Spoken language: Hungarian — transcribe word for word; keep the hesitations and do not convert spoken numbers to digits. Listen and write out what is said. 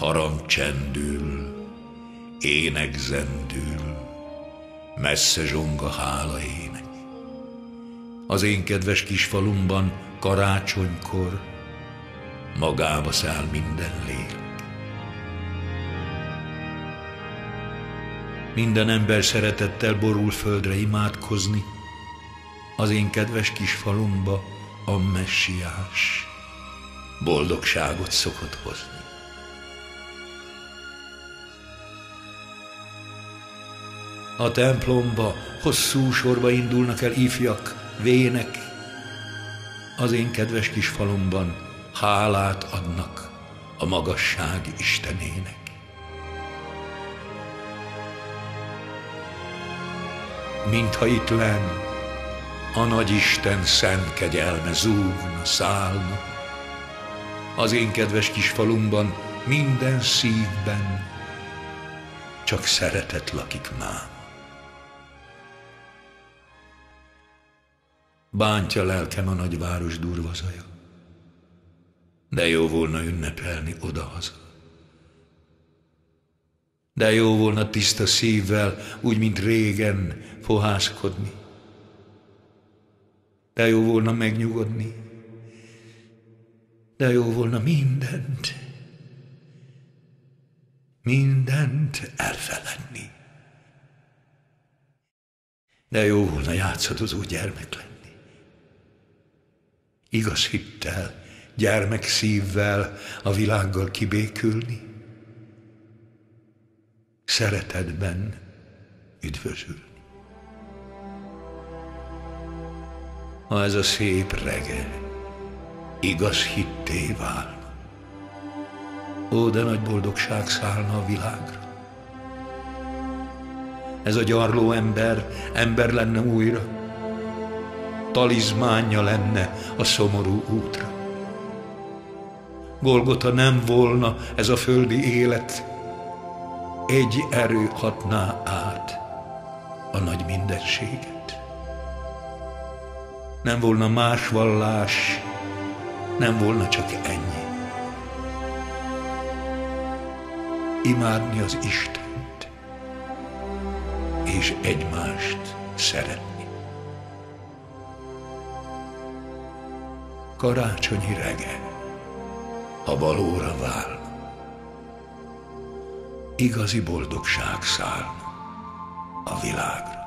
harang csendül, ének zendül, messze zsong a hála ének. Az én kedves kis falumban karácsonykor magába száll minden lélek. Minden ember szeretettel borul földre imádkozni, az én kedves kis falumba a messiás boldogságot szokott hozni. A templomba hosszú sorba indulnak el ifjak, vének, az én kedves kis falumban hálát adnak a magasság Istenének. Mintha itt lenn a nagyisten szent kegyelme zúgna, szállna, az én kedves kis falumban minden szívben csak szeretet lakik már. Bántja lelkem a nagyváros durva zaja, de jó volna ünnepelni odahaza. De jó volna tiszta szívvel, úgy, mint régen, fohászkodni. De jó volna megnyugodni. De jó volna mindent, mindent elfeledni. De jó volna játszadozó gyermek lenni. Igaz hittel, gyermek szívvel a világgal kibékülni. Szeretetben üdvözülni. Ha ez a szép rege igaz hitté válna, ó, de nagy boldogság szállna a világra. Ez a gyarló ember, ember lenne újra, talizmánja lenne a szomorú útra. Golgota nem volna ez a földi élet, egy erő hatná át a nagy mindenséget. Nem volna más vallás, nem volna csak ennyi. Imádni az Istent, és egymást szeretni. Karácsonyi rege, ha valóra válna, igazi boldogság szállna a világra.